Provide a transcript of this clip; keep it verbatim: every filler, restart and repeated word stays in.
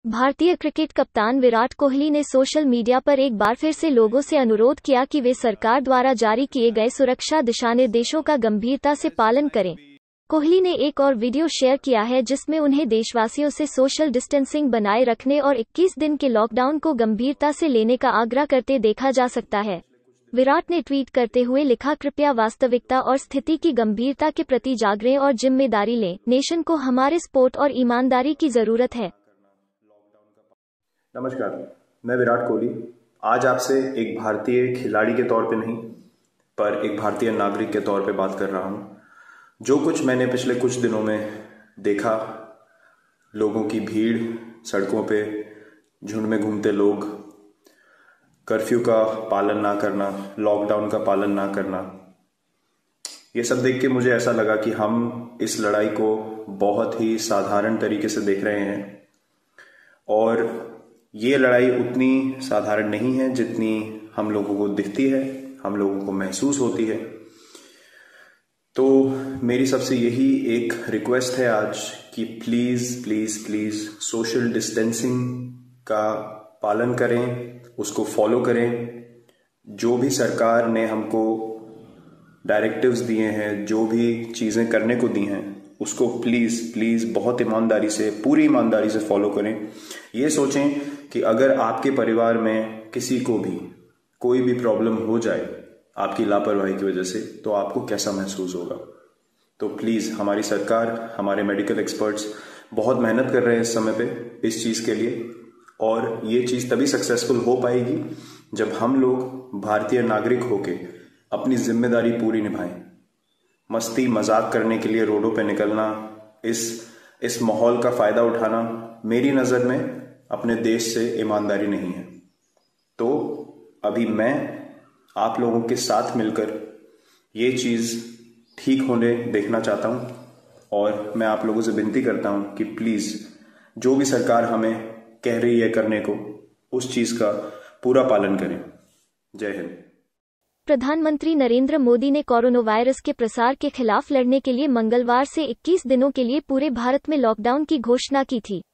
भारतीय क्रिकेट कप्तान विराट कोहली ने सोशल मीडिया पर एक बार फिर से लोगों से अनुरोध किया कि वे सरकार द्वारा जारी किए गए सुरक्षा दिशानिर्देशों का गंभीरता से पालन करें। कोहली ने एक और वीडियो शेयर किया है जिसमें उन्हें देशवासियों से सोशल डिस्टेंसिंग बनाए रखने और इक्कीस दिन के लॉकडाउन को गंभीरता से लेने का आग्रह करते देखा जा सकता है। विराट ने ट्वीट करते हुए लिखा, कृपया वास्तविकता और स्थिति की गंभीरता के प्रति जागरें और जिम्मेदारी लें। नेशन को हमारे स्पोर्ट और ईमानदारी की जरूरत है। नमस्कार, मैं विराट कोहली आज आपसे एक भारतीय खिलाड़ी के तौर पे नहीं पर एक भारतीय नागरिक के तौर पे बात कर रहा हूँ। जो कुछ मैंने पिछले कुछ दिनों में देखा, लोगों की भीड़, सड़कों पे झुंड में घूमते लोग, कर्फ्यू का पालन ना करना, लॉकडाउन का पालन ना करना, ये सब देख के मुझे ऐसा लगा कि हम इस लड़ाई को बहुत ही साधारण तरीके से देख रहे हैं और ये लड़ाई उतनी साधारण नहीं है जितनी हम लोगों को दिखती है, हम लोगों को महसूस होती है। तो मेरी सबसे यही एक रिक्वेस्ट है आज कि please please please social distancing का पालन करें, उसको फॉलो करें। जो भी सरकार ने हमको डायरेक्टिव्स दिए हैं, जो भी चीज़ें करने को दी हैं, उसको प्लीज़ प्लीज़ बहुत ईमानदारी से, पूरी ईमानदारी से फॉलो करें। ये सोचें कि अगर आपके परिवार में किसी को भी कोई भी प्रॉब्लम हो जाए आपकी लापरवाही की वजह से, तो आपको कैसा महसूस होगा। तो प्लीज़, हमारी सरकार, हमारे मेडिकल एक्सपर्ट्स बहुत मेहनत कर रहे हैं इस समय पे इस चीज़ के लिए, और ये चीज़ तभी सक्सेसफुल हो पाएगी जब हम लोग भारतीय नागरिक होके अपनी जिम्मेदारी पूरी निभाएं। मस्ती मजाक करने के लिए रोडों पे निकलना, इस इस माहौल का फ़ायदा उठाना मेरी नज़र में अपने देश से ईमानदारी नहीं है। तो अभी मैं आप लोगों के साथ मिलकर ये चीज़ ठीक होने देखना चाहता हूँ और मैं आप लोगों से विनती करता हूँ कि प्लीज़ जो भी सरकार हमें कह रही है करने को, उस चीज़ का पूरा पालन करें। जय हिंद। प्रधानमंत्री नरेंद्र मोदी ने कोरोना वायरस के प्रसार के खिलाफ लड़ने के लिए मंगलवार से इक्कीस दिनों के लिए पूरे भारत में लॉकडाउन की घोषणा की थी।